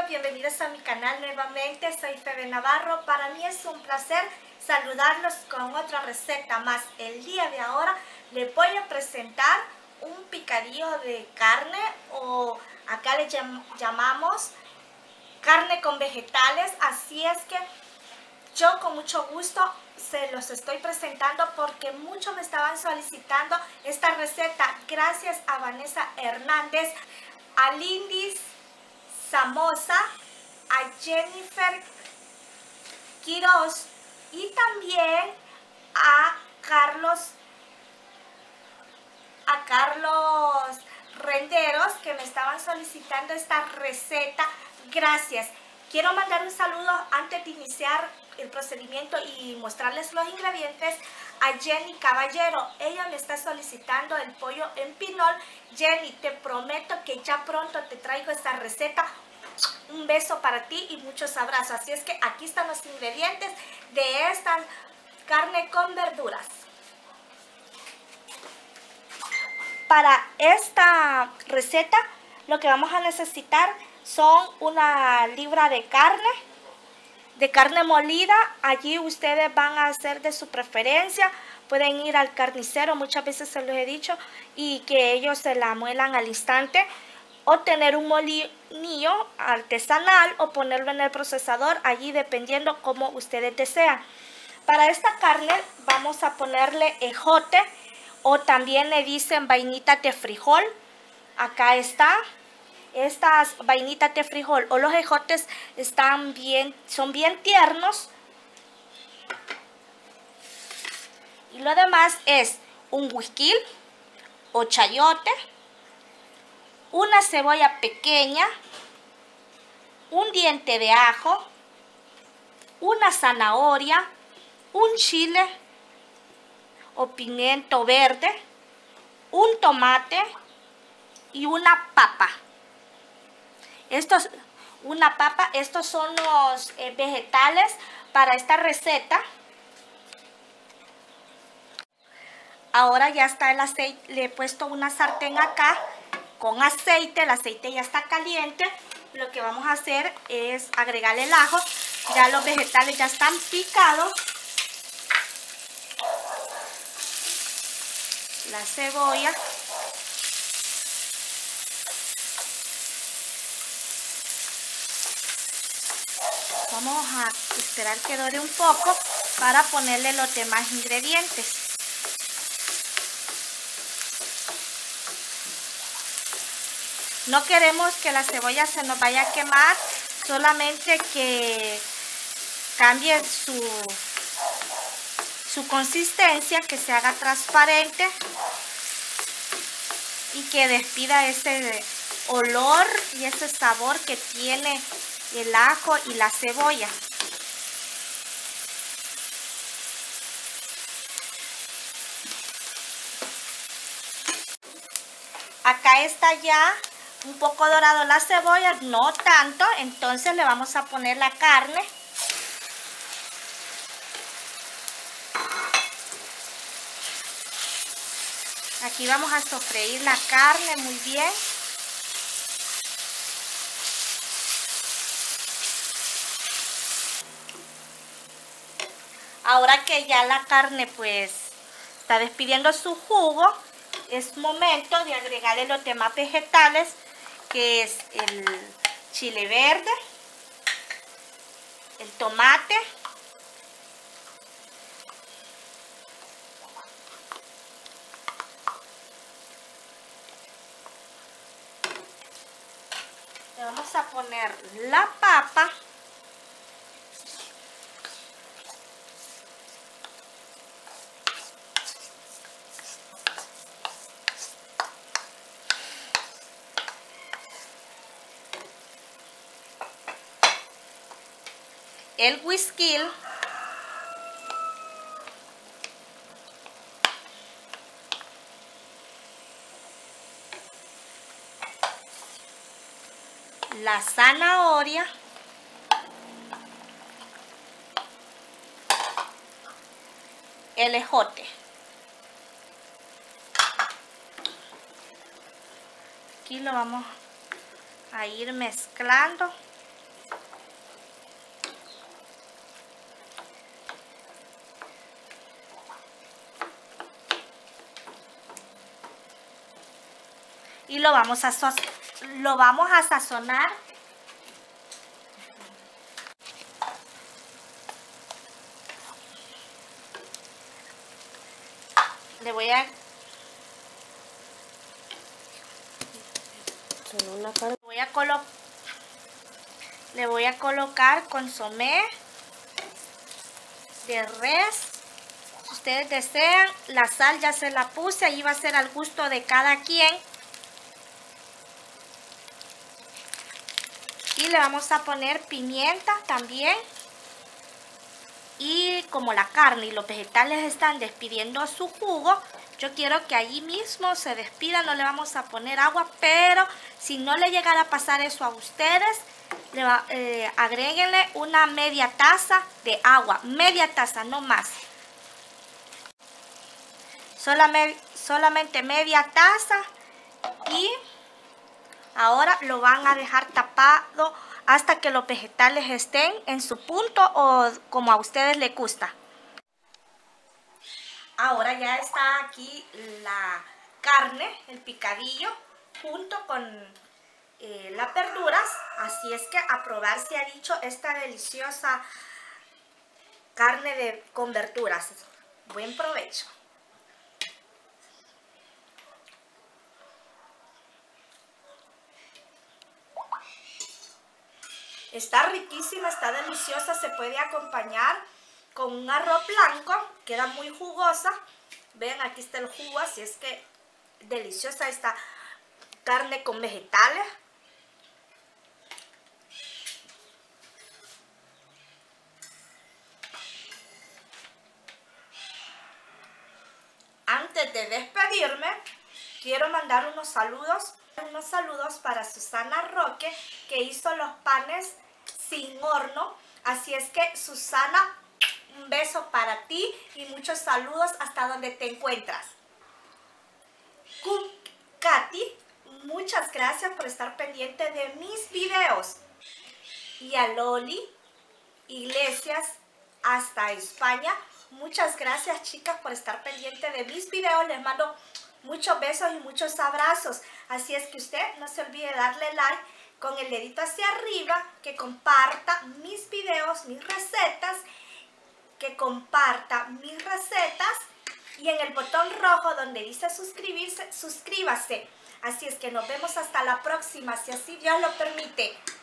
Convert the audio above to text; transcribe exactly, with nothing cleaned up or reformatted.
chicos, bienvenidos a mi canal nuevamente, soy Febe Navarro. Para mí es un placer saludarlos con otra receta más. El día de ahora les voy a presentar un picadillo de carne, o acá le llam llamamos carne con vegetales. Así es que yo con mucho gusto se los estoy presentando porque muchos me estaban solicitando esta receta. Gracias a Vanessa Hernández, a Lindis Samosa, a Jennifer Quiroz y también a Carlos a Carlos Renderos, que me estaban solicitando esta receta. Gracias. Quiero mandar un saludo antes de iniciar el procedimiento y mostrarles los ingredientes a Jenny Caballero. Ella me está solicitando el pollo en pinol. Jenny, te prometo que ya pronto te traigo esta receta. Un beso para ti y muchos abrazos. Así es que aquí están los ingredientes de esta carne con verduras. Para esta receta lo que vamos a necesitar son una libra de carne, de carne molida. Allí ustedes van a hacer de su preferencia. Pueden ir al carnicero, muchas veces se los he dicho, y que ellos se la muelan al instante. O tener un molinillo artesanal o ponerlo en el procesador, allí dependiendo como ustedes desean. Para esta carne vamos a ponerle ejote, o también le dicen vainitas de frijol. Acá está. Estas vainitas de frijol o los ejotes están bien, son bien tiernos. Y lo demás es un huisquil o chayote, una cebolla pequeña, un diente de ajo, una zanahoria, un chile o pimiento verde, un tomate y una papa. Estos, una papa, estos son los eh, vegetales para esta receta. Ahora ya está el aceite, le he puesto una sartén acá con aceite, el aceite ya está caliente. Lo que vamos a hacer es agregarle el ajo. Ya los vegetales ya están picados. La cebolla. Vamos a esperar que dore un poco para ponerle los demás ingredientes. No queremos que la cebolla se nos vaya a quemar, solamente que cambie su, su consistencia, que se haga transparente y que despida ese olor y ese sabor que tiene el ajo y la cebolla. Acá está ya un poco dorado la cebolla, no tanto, entonces le vamos a poner la carne. Aquí vamos a sofreír la carne muy bien. Ahora que ya la carne pues está despidiendo su jugo, es momento de agregarle los demás vegetales, que es el chile verde, el tomate, le vamos a poner la papa, el huisquil, la zanahoria, el ejote. Aquí lo vamos a ir mezclando y lo vamos a, so lo vamos a sazonar. Le voy a una carne. Voy a colo le voy a colocar consomé de res. Si ustedes desean, la sal ya se la puse, ahí va a ser al gusto de cada quien. Y le vamos a poner pimienta también. Y como la carne y los vegetales están despidiendo su jugo, yo quiero que allí mismo se despida. No le vamos a poner agua, pero si no le llegara a pasar eso a ustedes, le va, eh, agréguenle una media taza de agua. Media taza, no más. Solamente, solamente media taza. Y ahora lo van a dejar tapado hasta que los vegetales estén en su punto o como a ustedes les gusta. Ahora ya está aquí la carne, el picadillo, junto con eh, las verduras. Así es que a probar se ha dicho esta deliciosa carne de, con verduras. Buen provecho. Está riquísima, está deliciosa, se puede acompañar con un arroz blanco, queda muy jugosa. Ven, aquí está el jugo, así es que deliciosa esta carne con vegetales. Antes de despedirme, quiero mandar unos saludos, unos saludos para Susana Roque, que hizo los panes sin horno. Así es que, Susana, un beso para ti y muchos saludos hasta donde te encuentras. Katy, muchas gracias por estar pendiente de mis videos. Y a Loli Iglesias hasta España, muchas gracias, chicas, por estar pendiente de mis videos. Les mando muchos besos y muchos abrazos. Así es que usted no se olvide darle like con el dedito hacia arriba, que comparta mis videos, mis recetas, que comparta mis recetas y en el botón rojo donde dice suscribirse, suscríbase. Así es que nos vemos hasta la próxima, si así Dios lo permite.